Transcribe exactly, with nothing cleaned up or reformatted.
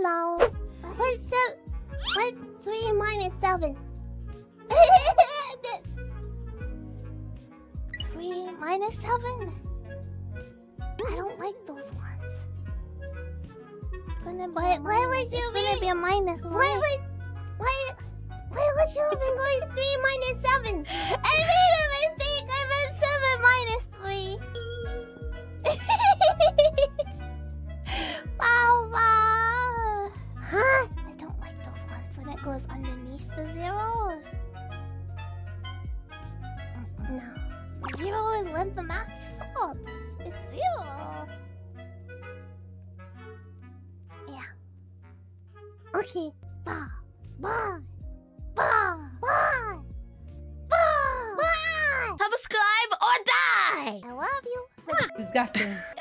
No. What's seven? What's three minus seven? Three minus seven? I don't like those ones. It's gonna be. Why, why would you be? It's gonna be a minus one. Why would? Why? Why would you have been going three minus seven? I made a mistake. I meant seven minus three. Wow, wow. Huh? I don't like those ones when it goes underneath the zero. No. Zero is when the math stops. It's zero. Yeah. Okay. Ba. Ba. Ba. Ba. Ba. Ba. Subscribe or die! I love you. Disgusting.